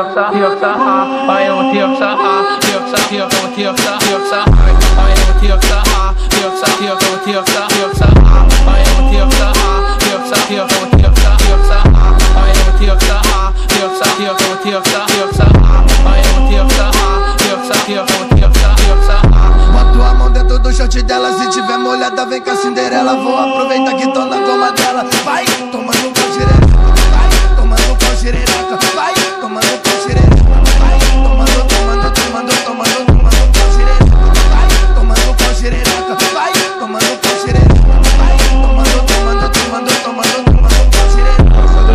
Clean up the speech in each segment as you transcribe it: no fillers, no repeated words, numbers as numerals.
Boto a mão dentro do short dela, se tiver molhada vem com a Cinderela. Vou aproveitar que tô na goma dela. Vai tomando com xereca, vai tomando com xereca, vai tomando com xereca, vai tomando com xereca, vai tomando com xereca, vai tomando com xereca, vai tomando com xereca.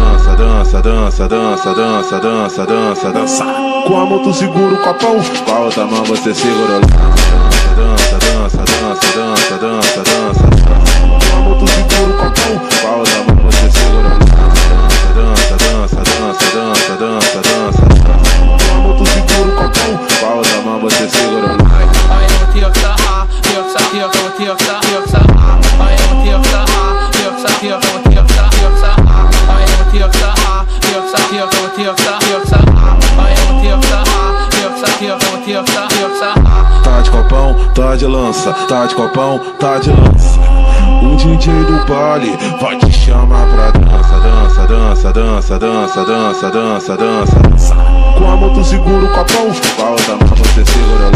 Dança. Com a mão tu segura o copão, com a outra mão você segura o dança. Com a mão tu segura o copão, com a outra mão você segura o dança. Com a mão tu segura o copão, com a outra mão você segura o Tá de copão, tá de lança, tá de copão, tá de lança. O DJ do baile vai te chamar pra dança. Com a mão tu segura o copão, com a outra mão você segura o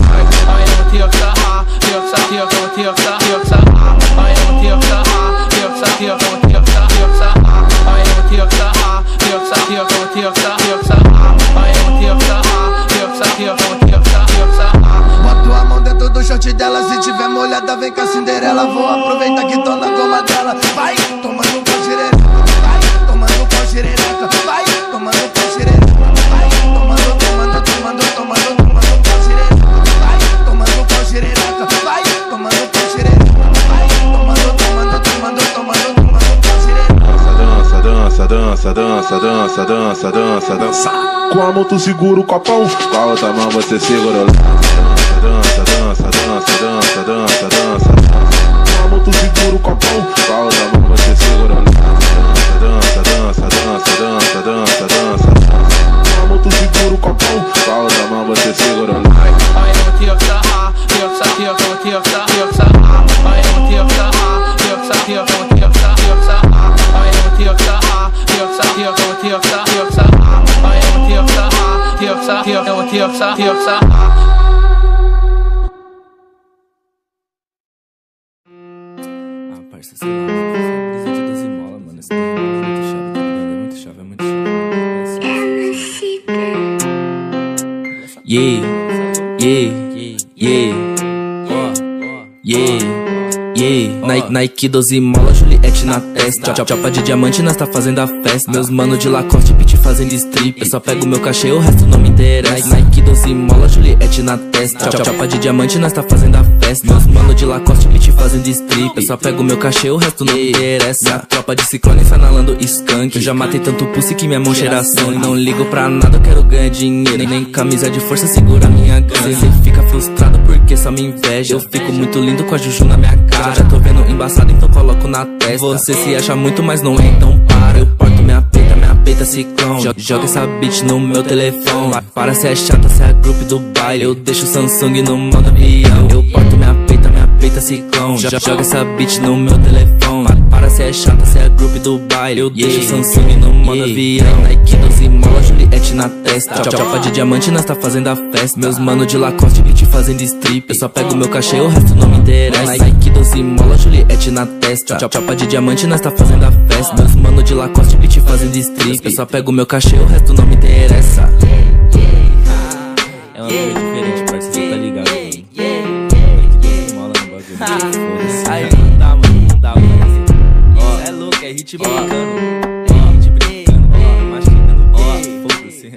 Boto a mão dentro do short dela, se tiver molhada vem com a Cinderela. Vou aproveitar que tô na goma dela. Vai tomando com xereca, vai tomando com xereca, vai tomando com xereca, vai tomando com xereca, vai tomando com xereca, vai tomando com xereca, vai tomando com xereca. Dança. Com a mão tu segura o copão, com a outra mão você segura o dança. Com a mão tu segura o copão, com a outra mão você segura o dança. Com a mão tu segura o copão, com a outra mão você segura o Parça, sei lá, brisa de 12 mola, mano. Esse tempo é muito chave, é muito chave. Nike 12 mola, Juliette na testa. Chapa de diamante, nós tá fazendo a festa. Meus mano de Lacoste, pitch fazendo strip. Eu só pego meu cachê, o resto não me interessa. Nike 12 mola, Juliette na testa. Chapa de diamante, nós tá fazendo a festa. Meus mano de Lacoste, pitch fazendo strip. Eu só pego meu cachê, o resto não me interessa. Tropa de ciclone, fanalando skunk. Eu já matei tanto pussy que minha mão cheira sangue. Não ligo pra nada, eu quero ganhar dinheiro. Nem camisa de força segura minha grana. Cê fica frustrado porque só me inveja. Eu fico muito lindo com a juju na minha cara. Já tô vendo embaçado, então coloco na testa. Você se acha muito, mas não é, então para. Eu porto minha peita ciclone. Joga essa bitch no meu telefone. Para se é chata, se é grupo do baile. Eu deixo o Samsung no modo avião. Eu porto minha peita ciclone. Joga essa bitch no meu telefone. Para se é chata, se é grupo do baile. Eu deixo o Samsung no modo avião. Nike 12 mola, Juliette na testa. Chapa de diamante, nós tá fazendo a festa. Meus mano de Lacoste, bitch fazendo strip. Eu só pego meu cachê, o resto não me interessa. Nike 12 mola, Juliette na testa. Chapa de diamante, nós tá fazendo a festa. Meus mano de Lacoste, bitch fazendo strip. Eu só pego meu cachê, o resto não me interessa. É uma coisa diferente, parceiro, cê tá ligado? Nike 12 mola no bagulho. Foda-se. Aí não dá, mano, não dá, mano. Ó, é louco, é hit brincando. É hit brincando, ó, mastigando, ó, foda-se.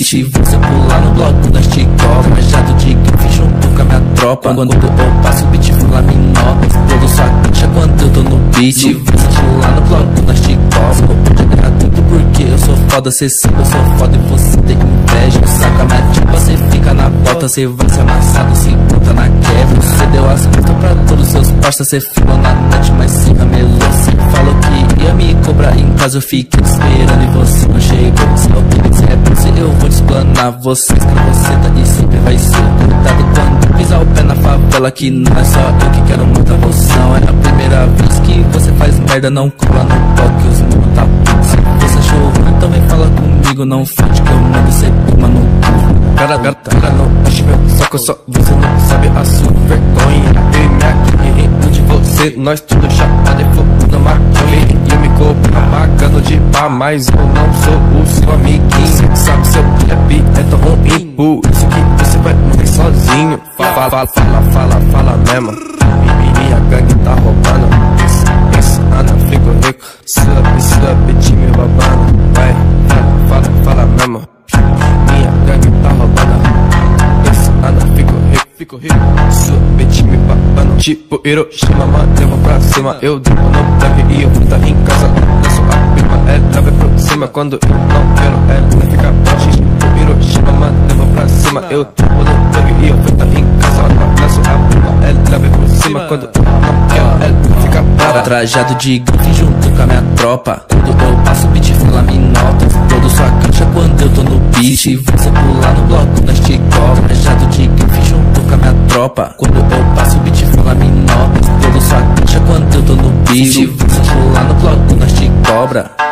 beat. Você pular no bloco, nós te cobra. Rajado de grife junto com a minha tropa. Quando eu passo o beat, fala menor. Explodo sua cancha quando eu tô no beat. Você pular no bloco, nós te cobra. Pode ganhar tudo porque eu sou foda. Cê sabe, eu sou foda e você tem inveja. Saca minha tipa, cê fica na bota. Cê vai ser amassado, se puta na quebra. Cê deu as costas pra todos seus parceiros. Cê filmou na net, mas se ramelou. Cê falou que ia me cobrar em casa. Eu fiquei esperando e você não chegou. Se alguém quiser você, eu vou desplanar você. Escravoceta e sempre vai ser. Cuidado quando pisar o pé na favela, que não é só eu que quero matar você. Não é a primeira vez que você faz merda. Não cola no toque, os mano tá puto. Se você achou ruim, também fala comigo. Não fode que eu mando cê toma no cu. Cara, não acho meu saco, só você não sabe a sua vergonha. Eu e minha gangue rindo de você, nós tudo chapado e fogo na maconha. E eu me cobro pagando de pá, mas eu não sou o seu amiguinho. Cê sabe seu rap é tão ruim, por isso que você vai morrer sozinho. Fala mesmo. Minha gangue tá roubando. Esse ano eu fico rico. Sub, time babando. Vai, fala mesmo. Minha gangue tá roubando. Esse ano eu fico rico. Sub, time babando. Tipo Hiroshima, mano, eu vou pra cima. Eu devo no deve e eu tá em casa. Na sua prima, ela vai por cima. Quando eu não quero, ela fica forte. Tipo Hiroshima, mano, eu vou pra cima. Eu devo no deve e eu tá em casa. Na sua prima, ela vai por cima. Quando eu não quero, ela fica forte. Trajado de grife junto com a minha tropa. Quando eu passo o beat, fala me nota. Todo sua cancha quando eu tô no beat. Você pular no bloco, nós te cobra. Trajado de grife junto com a minha tropa. Quando eu passo o beat, fala me nota. Todo sua cancha quando eu tô no beat. Você pular no bloco, nós te cobra.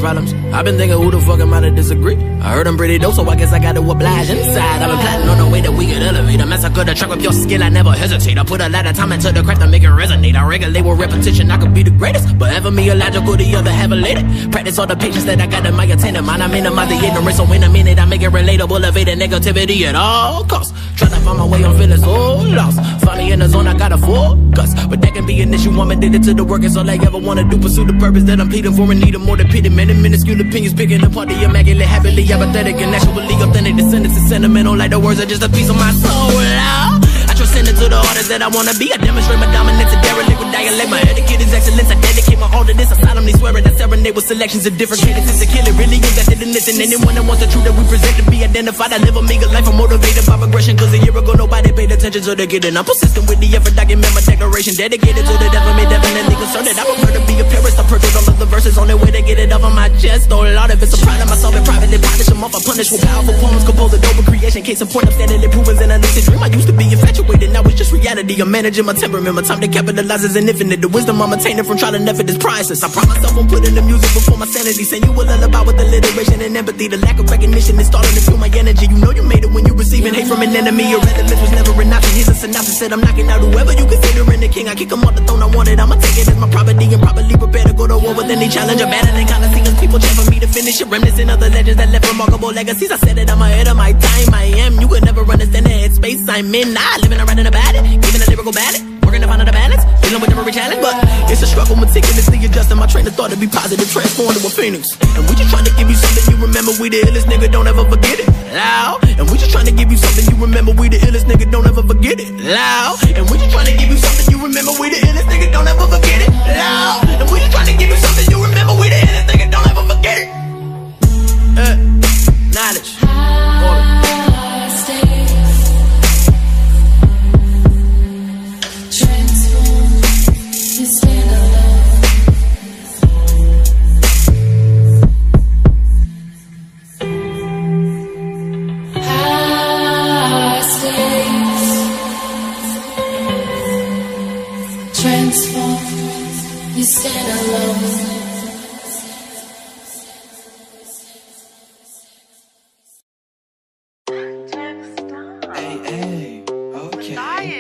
problems. I've been thinking who the fuck am I to disagree? I heard I'm pretty dope, so I guess I gotta oblige inside. I've been plotting on the way that we could elevate. I massacre the track with your skill, I never hesitate. I put a lot of time into the craft to make it resonate. I regulate with repetition, I could be the greatest, but ever me illogical, the other have elated. Practice all the patience that I got in my attendant mind. I minimize the ignorance, so in a minute I make it relatable, evading negativity at all costs. Trying to find my way, I'm feeling so lost. Finally in the zone, I gotta focus, but that can be an issue. I'm addicted to the work, it's all I ever wanna do. Pursue the purpose that I'm pleading for and need more than pity. Many minuscule opinions picking apart the immaculate, happily apathetic and actually authentic. The sentence is sentimental, like the words are just a piece of my soul. I transcend into the artist that I wanna be. I demonstrate my dominance and derelict with dialect. My etiquette is excellence. I dedicate my all to this. I solemnly swear it. I serenade with selections of different cadences to kill it. Really invested in this, and anyone that wants the truth that we present to be identified. I live a meager life. I'm motivated by progression. Cause a year ago nobody paid attention to the getting. I'm persistent with the effort. Document my declaration. Dedicated to the devil. Me definitely concerned that I prefer to be a purist. I purchased all of the verses on their way to get it off of my chest. Oh Lord, if it's a pride of myself and privately polish them off. I punish with powerful poems. Compose a dope creation. Case in point, I'm standing improvements in a lucid dream. I used to be infatuated. Now it's just reality. I'm managing my temperament. My time to capitalize is infinite. The wisdom I'm attaining from trial and effort is priceless. I promise myself I'm putting the music before my sanity. Saying you a lullaby with alliteration and empathy. The lack of recognition is starting to fuel my energy. You know you made it when you receiving hate from an enemy. Your relevance was never an option. Here's a synopsis. Said I'm knocking out whoever you considering the king. I kick him off the throne. I want it. I'ma take it as my property and properly prepare to go to war with any challenge. I'm battling coliseums. People chant for me to finish it. Reminiscent of the legends that left remarkable legacies. I said it, I'm ahead of my time. I am. You could never understand the headspace I'm in. Nah, living around in about it. Giving a lyrical ballad. Working to find out the balance. Dealing with every challenge, but it's a struggle. Meticulously adjusting my train of thought to be positive. Transform to a phoenix. And we just trying to give you something you remember. We the illest, nigga, don't ever forget it. Loud. And we just trying to give you something you remember. We the illest, nigga, don't ever forget it. Loud. And we just trying to give you something you remember. We the illest, nigga, don't ever forget it. Loud. And we just trying to give you something you remember. We the illest, nigga, don't ever forget it. Knowledge. You stand alone. Hey, okay.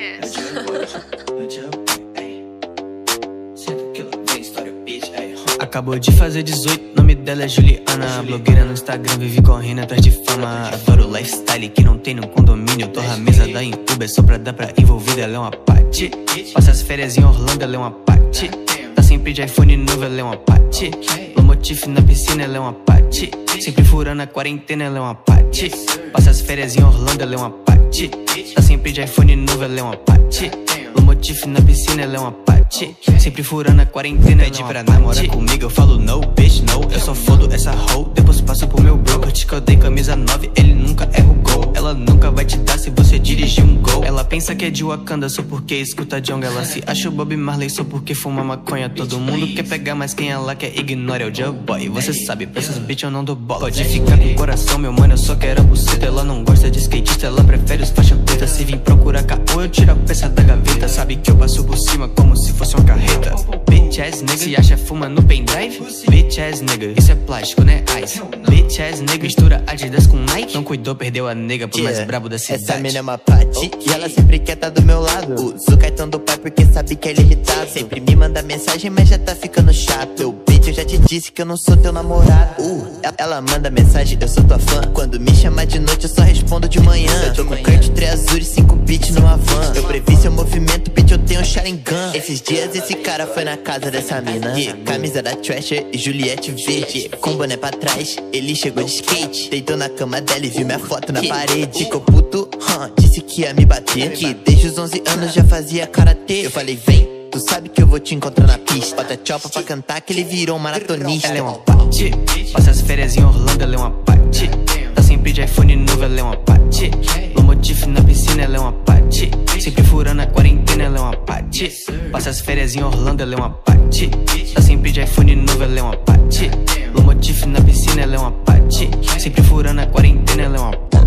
Acabou de fazer 18, nome dela é Juliana. Blogueira no Instagram, vive correndo atrás de fama. Adoro o lifestyle que não tem no condomínio. Torra a mesa da Uber só pra dar pra envolvida. Ela é uma parte. Passa as férias em Orlando, ela é uma parte. Tá sempre de iPhone novo, ela é uma parte. No motif na piscina, ela é uma parte. Sempre furando a quarentena, ela é uma parte. Passa as férias em Orlando, ela é uma parte. Tá sempre de iPhone novo, ela é uma parte. No motif na piscina, ela é uma parte. Sempre furando a quarentena, pede pra namorar comigo, eu falo no, bitch, no. Eu só fodo essa hoe, depois passo pro meu bro. Eu te codei camisa 9, ele nunca erra o gol. Ela nunca vai te dar se você dirigir um gol. Ela pensa que é de Wakanda só porque escuta Djonga. Ela se acha o Bob Marley só porque fuma maconha. Todo mundo quer pegar, mas quem ela quer ignora é o Joe Boy. Você sabe, pra essas bitch eu não dou bola. Pode ficar com o coração, meu mano, eu só quero a buceta. Ela não gosta de skatista, ela prefere os faixa preta. Se vir procurar caô, eu tiro a peça da gaveta. Sabe que eu passo por cima como se fosse uma carreta. Bitch ass nigga, se acha fuma no pendrive? Bitch ass nigga, isso é plástico, né? Ice. Bitch ass nigga, mistura Adidas com Nike. Não cuidou, perdeu a nega pro mais brabo da cidade. Essa mina é uma pati, e ela sempre quer tá do meu lado. Usa o cartão do pai porque sabe que é limitado. Sempre me manda mensagem, mas já tá ficando chato. Eu, bitch, eu já te disse que eu não sou teu namorado. Ela manda mensagem, eu sou tua fã. Quando me chama de noite, eu só respondo de manhã. Eu tô com Kurt 3 azul e 5 bits numa van. Eu previ seu movimento, bitch, eu tenho um Sharingan. Esses dias esse cara foi na casa dessa mina. Camisa da Thrasher e Juliette verde. Com boné pra trás, ele chegou de skate. Deitou na cama dela e viu minha foto na parede. Ficou puto, disse que ia me bater. Que desde os 11 anos já fazia karatê. Eu falei, vem, tu sabe que eu vou te encontrar na pista. Bota chopa pra cantar que ele virou um maratonista. Ela é uma parte. Passa as férias em Orlando, ela é uma parte. Tá sempre de iPhone novo, ela é uma parte. No motif na piscina, ela é uma parte. Sempre furando a quarentena, ela é uma parte. Passa as férias em Orlando, ela é uma parte. Tá sempre de iPhone novo, ela é uma parte. No motif na piscina, ela é uma parte. Sempre furando a quarentena, ela é uma parte.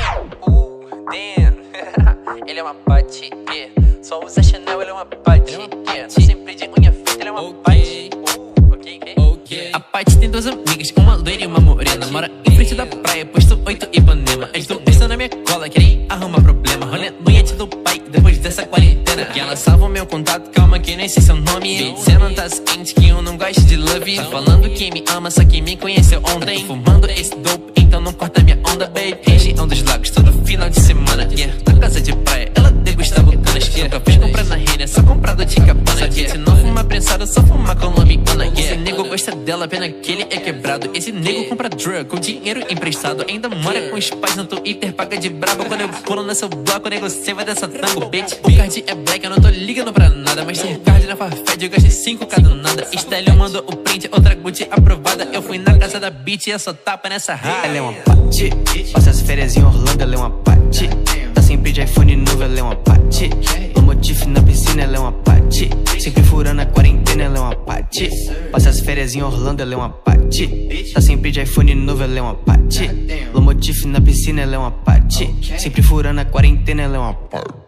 Ele é uma parte, só usa Chanel, ele é uma parte, tá sempre de unha feita, ele é uma parte. A parte tem duas amigas, 28 Ipanema. Estou pensando na minha cola, querem arrumar problema. Rolê noite do pai, depois dessa quarentena. E ela salva o meu contato, calma que nem sei seu nome. Cê não tá ciente que eu não gosto de love. Tá falando que me ama, só que me conheceu ontem. Fumando esse dope, então não corta minha onda, baby. Região dos lagos, todo final de semana, yeah. Na casa de praia, ela degusta bucanas, yeah. Nunca fez comprar na Renner, só comprado de cabana, yeah. Se não fumar prensado, só fumar colombiana, yeah. Esse nego gosta dela, pena que ele é quebrado. Esse nego compra drug com dinheiro emprestado. Ainda mora com os pais no Twitter, paga de brabo. Quando eu pulo no seu bloco, o nego cê vai dessa tango, bitch. O card é black, eu não tô ligando pra nada. Mas tem card na Farfetch, eu gastei 5 cada nada. Style mandou o print, outra Gucci aprovada. Eu fui na casa da bitch e eu só tapa nessa rara. Ela é uma pati, passa as férias em Orlando, ela é uma pati. Tá sempre de iPhone novo, ela é uma pati. No motif na piscina, ela é uma pati. Sempre furando a quarentena, ela é uma pati. Passa as férias em Orlando, ela é uma pati. Tá sempre de iPhone novo, ela é uma pati. No motif na piscina, ela é uma pati. Sempre furando a quarentena, ela é uma pati.